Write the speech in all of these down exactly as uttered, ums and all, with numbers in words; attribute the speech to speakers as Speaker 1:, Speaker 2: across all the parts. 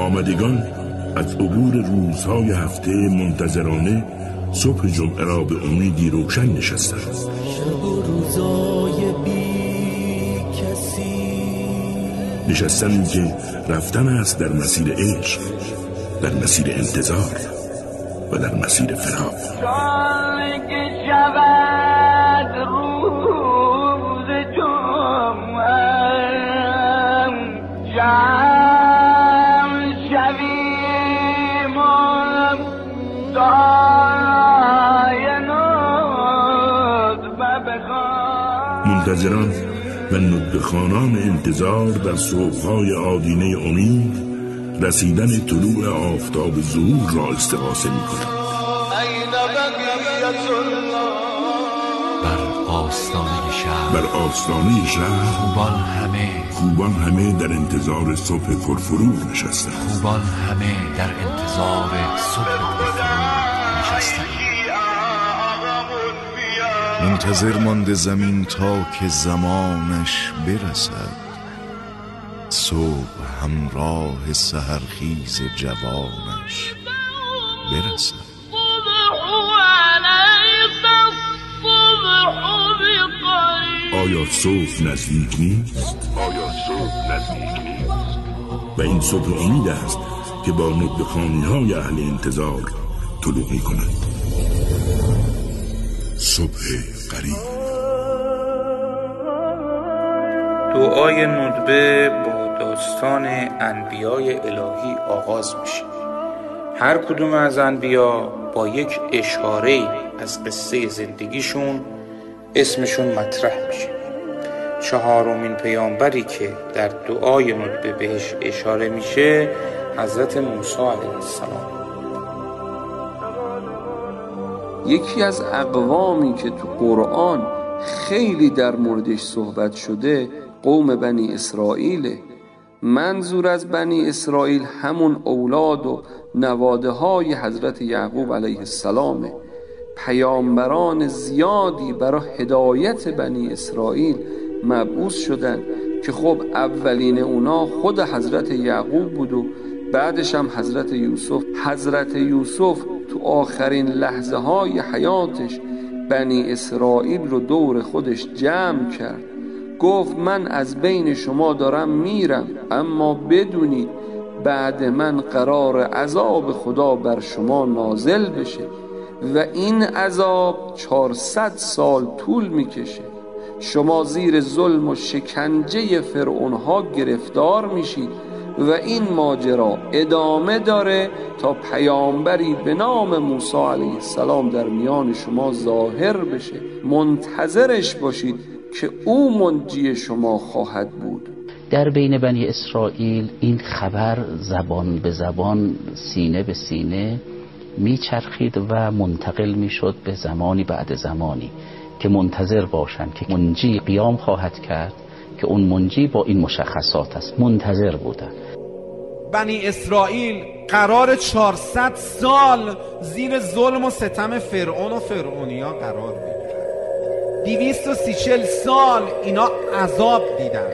Speaker 1: آمدگان از عبور روزهای هفته منتظرانه صبح جمعه را به امیدی روشن نشستند.
Speaker 2: شب و روزای بی کسی
Speaker 1: نشستند که رفتن است در مسیر عشق، در مسیر انتظار و در مسیر فراق.
Speaker 3: چون که شود روز جمعه جمع شویم و دعای ندبه بخوان.
Speaker 1: منتظران و ندبخوانان انتظار در صبح‌های آدینه امید رسیدن طلوع آفتاب ظهور را استغاثه می‌کنند.
Speaker 4: بر آستانه شهر
Speaker 1: بر آستانه شهر
Speaker 4: خوبان همه
Speaker 1: خوبان همه در انتظار صبح پرفروغ نشستند.
Speaker 4: خوبان همه در انتظار صبح پرفروغ نشستند.
Speaker 5: منتظر مانده زمین تا که زمانش برسد، صبح همراه سحرخیز جوانش برسد.
Speaker 1: آیا صبح نزدیک نیست؟ آیا صبح نزدیک نیست؟ و این صبح امید است که با ندبخوانی‌های اهل انتظار طلوع می‌کند. صبح قریب.
Speaker 6: دعای ندبه با داستان انبیای الهی آغاز میشه. هر کدوم از انبیا با یک اشاره از قصه زندگیشون اسمشون مطرح میشه. چهارمین پیامبری که در دعای ندبه بهش اشاره میشه حضرت موسی علیه السلام.
Speaker 7: یکی از اقوامی که تو قرآن خیلی در موردش صحبت شده قوم بنی اسرائیل. منظور از بنی اسرائیل همون اولاد و نواده های حضرت یعقوب علیه السلامه. پیامبران زیادی برای هدایت بنی اسرائیل مبعوث شدن که خب اولین اونا خود حضرت یعقوب بود و بعدش هم حضرت یوسف. حضرت یوسف تو آخرین لحظه های حیاتش بنی اسرائیل رو دور خودش جمع کرد، گفت من از بین شما دارم میرم، اما بدونید بعد من قرار عذاب خدا بر شما نازل بشه و این عذاب چهارصد سال طول میکشه. شما زیر ظلم و شکنجه فرعونها گرفتار میشید و این ماجرا ادامه داره تا پیامبری به نام موسی علیه السلام در میان شما ظاهر بشه. منتظرش باشید که او منجی شما خواهد بود.
Speaker 8: در بین بنی اسرائیل این خبر زبان به زبان، سینه به سینه میچرخید و منتقل میشد به زمانی بعد زمانی که منتظر باشند که منجی قیام خواهد کرد که اون منجی با این مشخصات است. منتظر بودن.
Speaker 9: بنی اسرائیل قرار چهارصد سال زیر ظلم و ستم فرعون و فرعونیا قرار بگیرن. دویست و سی چل سال اینا عذاب دیدن،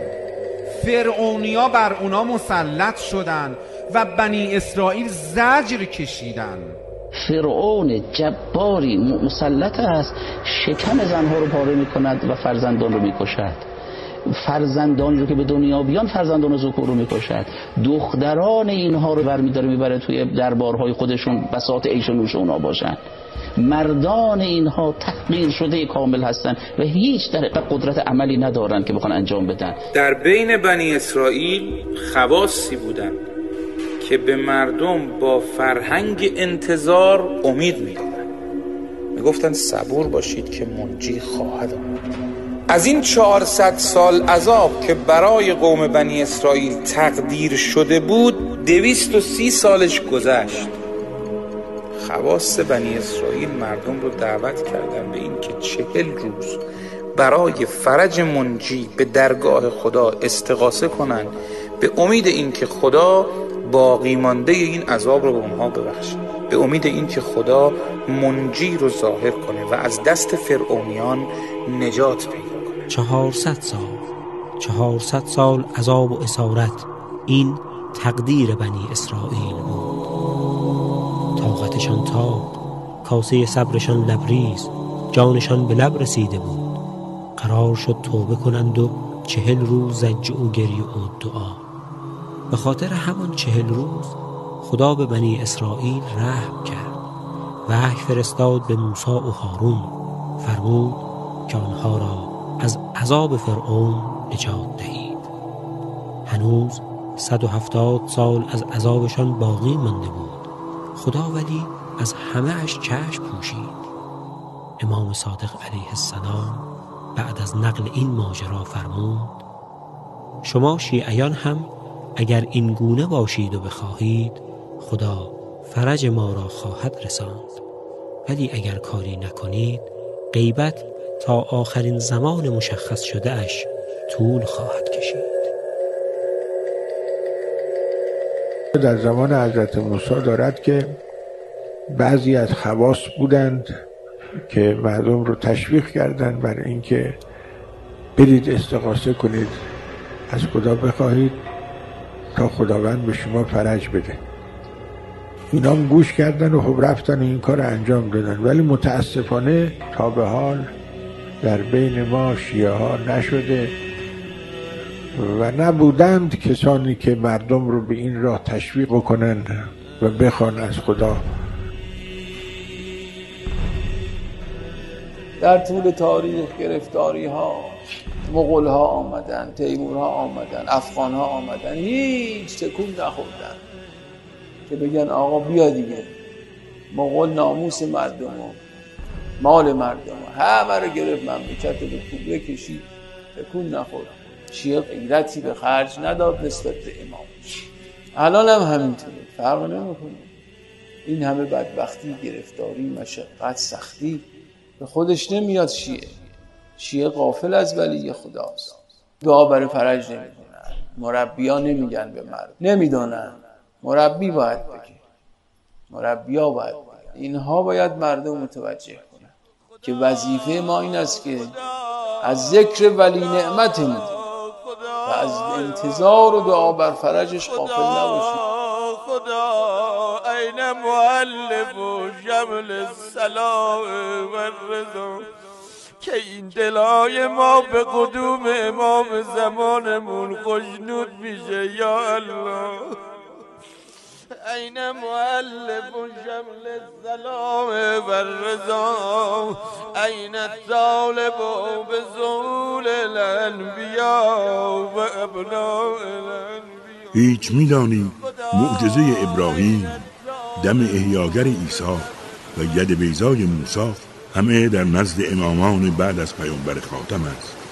Speaker 9: فرعونیا بر اونا مسلط شدن و بنی اسرائیل زجر کشیدن.
Speaker 8: فرعون جباری مسلط است، شکم زنها رو پاره می کند و فرزندان رو می کشد. فرزندان رو که به دنیا بیان فرزندان ذکور رو می کشد. دختران اینها رو برمی داره می بره توی دربارهای خودشون بساط عیش و نوش اونا باشن. مردان اینها تحقیر شده کامل هستن و هیچ در قدرت عملی ندارن که بخوان انجام بدن.
Speaker 6: در بین بنی اسرائیل خواصی بودن که به مردم با فرهنگ انتظار امید میدادن، میگفتن صبور باشید که منجی خواهد آمد. از این چهارصد سال عذاب که برای قوم بنی اسرائیل تقدیر شده بود دویست و سی سالش گذشت. خواص بنی اسرائیل مردم رو دعوت کردن به این که چهل روز برای فرج منجی به درگاه خدا استغاثه کنن به امید این که خدا باقی مانده این عذاب رو به اونها ببخشه، به امید این که خدا منجی رو ظاهر کنه و از دست فرعونیان نجات پیدا کنه.
Speaker 10: چهارصد سال چهارصد سال عذاب و اسارت، این تقدیر بنی اسرائیل بود. طاقتشان تاب، کاسه صبرشان لبریز، جانشان به لب رسیده بود. قرار شد توبه کنند و چهل روز زجر و گریه و دعا. به خاطر همان چهل روز خدا به بنی اسرائیل رحم کرد. وحی فرستاد به موسی و هارون، فرمود که آنها را از عذاب فرعون نجات دهید. هنوز صد و هفتاد سال از عذابشان باقی مانده بود. خدا ولی از همه اش چشم پوشید. امام صادق علیه السلام بعد از نقل این ماجرا فرمود: شما شیعیان هم اگر این گونه باشید و بخواهید، خدا فرج ما را خواهد رساند، ولی اگر کاری نکنید غیبت تا آخرین زمان مشخص شده اش طول خواهد کشید.
Speaker 11: در زمان حضرت موسی دارد که بعضی از خواص بودند که مردم رو تشویق کردند برای اینکه برید استغاثه کنید، از خدا بخواهید تا خداوند به شما فرج بده. اینا هم گوش کردن و خب رفتن و این کار انجام دادن، ولی متاسفانه تا به حال در بین ما شیعه ها نشده و نبودند کسانی که مردم رو به این راه تشویق کنند و بخوان از خدا.
Speaker 7: در طول تاریخ گرفتاری ها، مغول ها آمدن، تیمور ها آمدن، افغان ها آمدن، هیچ تکون نخوردن که بگن آقا بیا دیگه. مغول ناموس مردم و مال مردم و همه رو گرفت، مملکت رو به کوبه کشید، تکون نخورد. شیعه غیرتی به خرج نداد نسبت به امام. الان هم همینطوره، فرق نمیکنه. این همه بدبختی، گرفتاری، مشقت، سختی به خودش نمیاد. شیعه شیعه غافل از ولی خداست. دعا برای فرج نمیکنن، مربیا نمیگن به مرد، نمیدونن. مربی باید بگه، مربیا باید بگه. اینها باید مردم متوجه کنن که وظیفه ما این است که از ذکر ولی نعمتمون و از انتظار و دعا بر فرجش غافل نباشیم.
Speaker 3: خدا این مؤلف و شمل الصلاح و الرضا که این دلای ما به قدوم امام زمانمون خوشنود میشه. یا الله این مؤلف و شمل السلام و الرضا این طالب به ظهور الانبیا و ابناء الانبیا.
Speaker 1: هیچ میدانی معجزه ابراهیم، دم احیاگر عیسی و ید بیضای موسی همه در نزد امامان بعد از پیامبر خاتم است.